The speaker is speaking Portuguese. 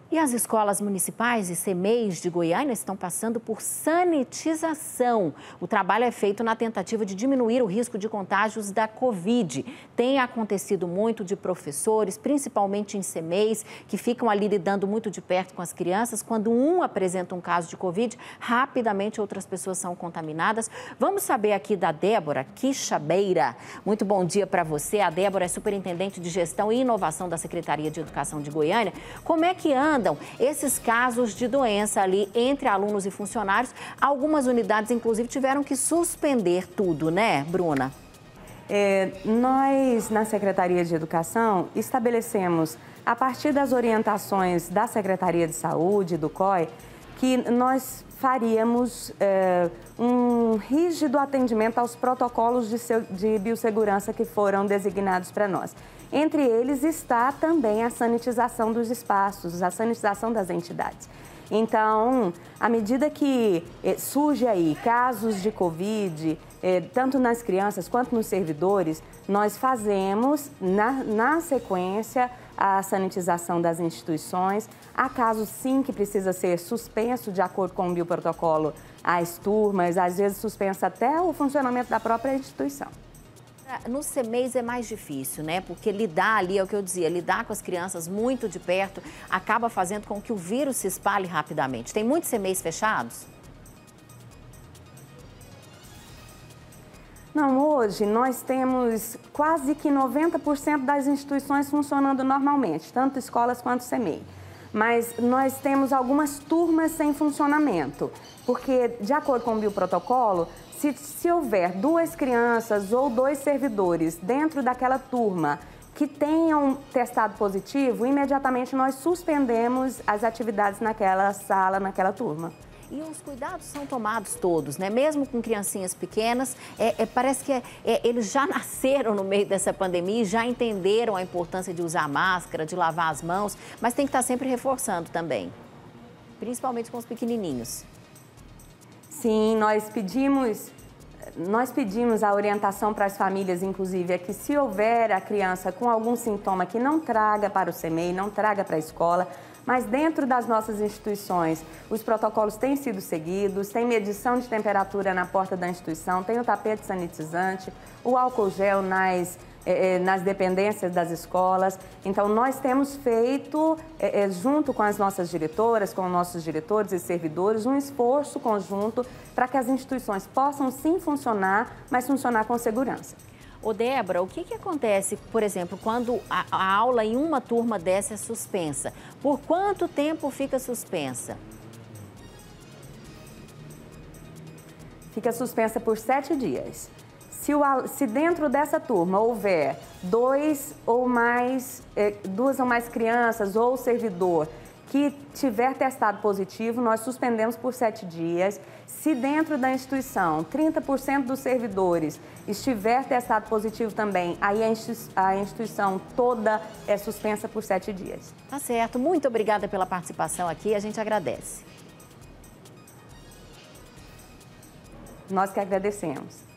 E as escolas municipais e CMEIs de Goiânia estão passando por sanitização. O trabalho é feito na tentativa de diminuir o risco de contágios da Covid. Tem acontecido muito de professores, principalmente em CMEIs, que ficam ali lidando muito de perto com as crianças. Quando um apresenta um caso de Covid, rapidamente outras pessoas são contaminadas. Vamos saber aqui da Débora Quixabeira. Muito bom dia para você. A Débora é superintendente de gestão e inovação da Secretaria de Educação de Goiânia. Como é que andam esses casos de doença ali entre alunos e funcionários? Algumas unidades, inclusive, tiveram que suspender tudo, né, Bruna? Nós, na Secretaria de Educação, estabelecemos, a partir das orientações da Secretaria de Saúde, do COI, que nós faríamos um rígido atendimento aos protocolos de biossegurança que foram designados para nós. Entre eles está também a sanitização dos espaços, a sanitização das entidades. Então, à medida que surge aí casos de Covid, tanto nas crianças quanto nos servidores, nós fazemos, na sequência, a sanitização das instituições. Há casos, sim, que precisa ser suspenso de acordo com o bioprotocolo as turmas, às vezes suspenso até o funcionamento da própria instituição. No CMEIs é mais difícil, né? Porque lidar ali, é o que eu dizia, lidar com as crianças muito de perto acaba fazendo com que o vírus se espalhe rapidamente. Tem muitos CMEIs fechados? Não, hoje nós temos quase que 90% das instituições funcionando normalmente, tanto escolas quanto CMEI. Mas nós temos algumas turmas sem funcionamento, porque, de acordo com o bioprotocolo, se houver 2 crianças ou 2 servidores dentro daquela turma que tenham testado positivo, imediatamente nós suspendemos as atividades naquela sala, naquela turma. E os cuidados são tomados todos, né? Mesmo com criancinhas pequenas, parece que eles já nasceram no meio dessa pandemia e já entenderam a importância de usar máscara, de lavar as mãos, mas tem que estar sempre reforçando também, principalmente com os pequenininhos. Sim, nós pedimos a orientação para as famílias, inclusive, é que se houver a criança com algum sintoma que não traga para o CMEI, não traga para a escola, mas dentro das nossas instituições, os protocolos têm sido seguidos, tem medição de temperatura na porta da instituição, tem o tapete sanitizante, o álcool gel nas dependências das escolas. Então, nós temos feito, junto com as nossas diretoras, com nossos diretores e servidores, um esforço conjunto para que as instituições possam sim funcionar, mas funcionar com segurança. Ô Débora, o que acontece, por exemplo, quando a aula em uma turma dessa é suspensa? Por quanto tempo fica suspensa? Fica suspensa por 7 dias. Se dentro dessa turma houver 2 ou mais crianças ou servidor que tiver testado positivo, nós suspendemos por 7 dias. Se dentro da instituição 30% dos servidores estiver testado positivo também, aí a instituição toda é suspensa por 7 dias. Tá certo. Muito obrigada pela participação aqui, a gente agradece. Nós que agradecemos.